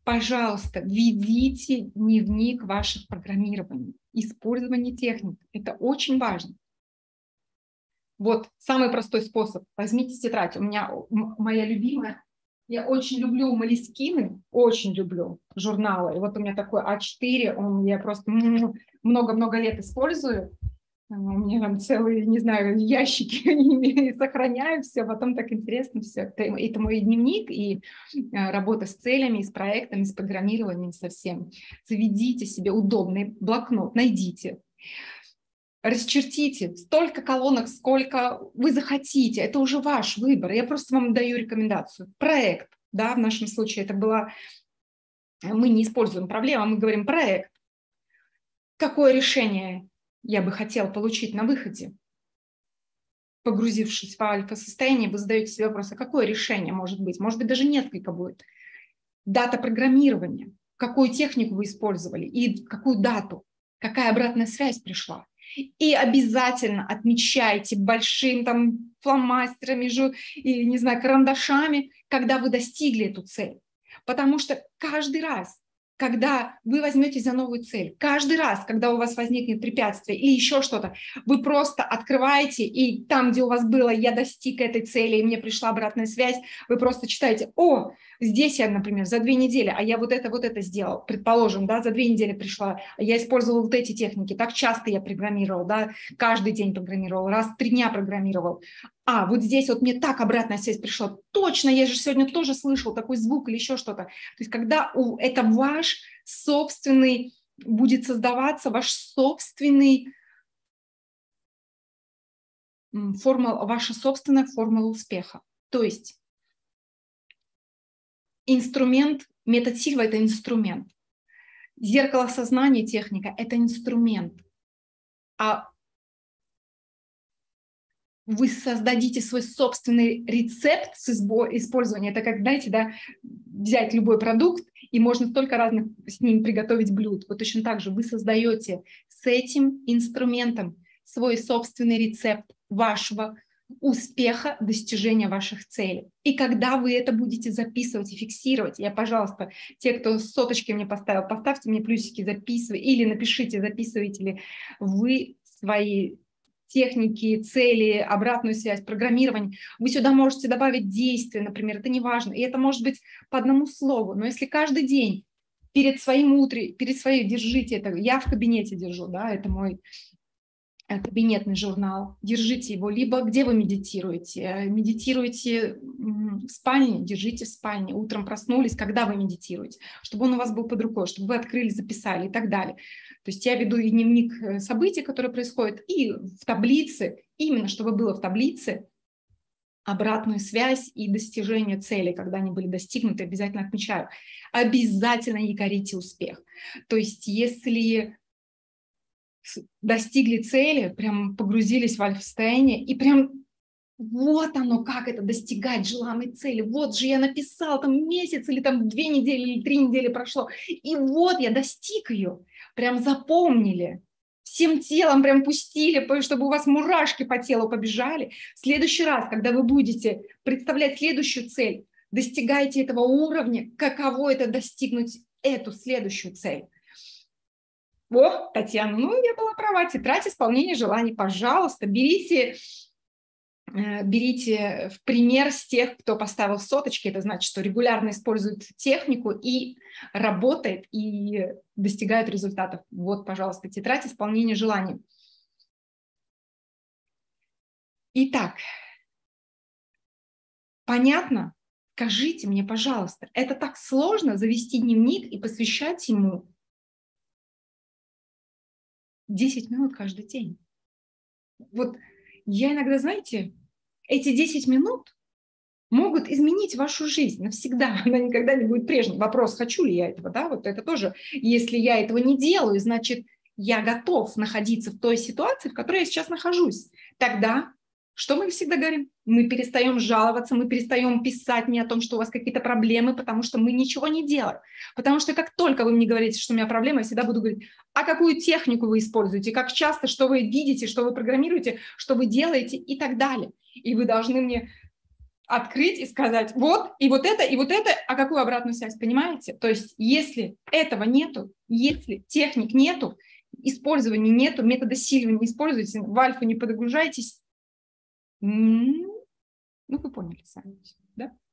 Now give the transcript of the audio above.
Пожалуйста, ведите дневник ваших программирований, использование техник. Это очень важно. Вот самый простой способ. Возьмите тетрадь. У меня моя любимая. Я очень люблю Moleskine, очень люблю журналы. И вот у меня такой А4, я просто много-много лет использую. У меня там целые, не знаю, ящики ими сохраняю все, потом так интересно все. Это мой дневник и работа с целями, с проектами, с программированием, со всем. Заведите себе удобный блокнот, найдите. Расчертите столько колонок, сколько вы захотите. Это уже ваш выбор. Я просто вам даю рекомендацию. Проект, да, в нашем случае это была... Мы не используем проблему, мы говорим проект. Какое решение я бы хотел получить на выходе? Погрузившись в альфа-состояние, вы задаете себе вопрос, а какое решение может быть? Может быть, даже несколько будет. Дата программирования. Какую технику вы использовали и какую дату? Какая обратная связь пришла? И обязательно отмечайте большим там фломастерами, и, не знаю, карандашами, когда вы достигли эту цель. Потому что каждый раз, когда вы возьметесь за новую цель, каждый раз, когда у вас возникнет препятствие или еще что-то, вы просто открываете, и там, где у вас было «я достиг этой цели, и мне пришла обратная связь», вы просто читаете «О, здесь я, например, за 2 недели, а я вот это сделал», предположим, да, за 2 недели пришла, я использовал вот эти техники, так часто я программировал, да, каждый день программировал, раз в 3 дня программировал. А, вот здесь вот мне так обратная связь пришла. Точно, я же сегодня тоже слышал такой звук или еще что-то. То есть когда это ваш собственный, будет создаваться ваш собственный ваша собственная формула успеха. То есть инструмент, метод Сильва – это инструмент. Зеркало сознания, техника – это инструмент. А вы создадите свой собственный рецепт с использования. Это как, знаете, да, взять любой продукт, и можно столько разных с ним приготовить блюд. Вот точно так же вы создаете с этим инструментом свой собственный рецепт вашего успеха, достижения ваших целей. И когда вы это будете записывать и фиксировать, пожалуйста, те, кто соточки мне поставил, поставьте мне плюсики, записывайте, или напишите, записываете ли вы свои техники, цели, обратную связь, программирование. Вы сюда можете добавить действия, например, это не важно. И это может быть по одному слову. Но если каждый день перед своим держите это, я в кабинете держу, да, это мой кабинетный журнал, держите его, либо где вы медитируете. Медитируете в спальне, держите в спальне. Утром проснулись, когда вы медитируете, чтобы он у вас был под рукой, чтобы вы открыли, записали и так далее. То есть я веду и дневник событий, которые происходят, и в таблице, именно чтобы было в таблице обратную связь и достижение цели, когда они были достигнуты, обязательно отмечаю. Обязательно якорите успех. То есть если достигли цели, прям погрузились в альфа-состояние, и прям вот оно, как это достигать желанной цели. Вот же я написал, там месяц или там 2 недели или 3 недели прошло, и вот я достиг ее. Прям запомнили, всем телом прям пустили, чтобы у вас мурашки по телу побежали. В следующий раз, когда вы будете представлять следующую цель, достигайте этого уровня, каково это достигнуть эту следующую цель. О, Татьяна, я была права. Тетрадь исполнения желаний, пожалуйста, берите в пример с тех, кто поставил соточки. Это значит, что регулярно использует технику и работает, и достигает результатов. Вот, пожалуйста, тетрадь исполнения желаний. Итак, понятно? Скажите мне, пожалуйста, это так сложно завести дневник и посвящать ему 10 минут каждый день? Вот я иногда, знаете, эти 10 минут могут изменить вашу жизнь навсегда. Она никогда не будет прежней. Вопрос, хочу ли я этого, да, вот это тоже. Если я этого не делаю, значит, я готов находиться в той ситуации, в которой я сейчас нахожусь. Тогда, что мы всегда говорим? Мы перестаем жаловаться, мы перестаем писать мне о том, что у вас какие-то проблемы, потому что мы ничего не делаем. Потому что как только вы мне говорите, что у меня проблемы, я всегда буду говорить, а какую технику вы используете, как часто, что вы видите, что вы программируете, что вы делаете и так далее. И вы должны мне открыть и сказать, вот, и вот это, а какую обратную связь, понимаете? То есть, если этого нету, если техник нету, использования нету, метода силивания не используйте, в альфу не подгружайтесь, ну, вы поняли сами, да?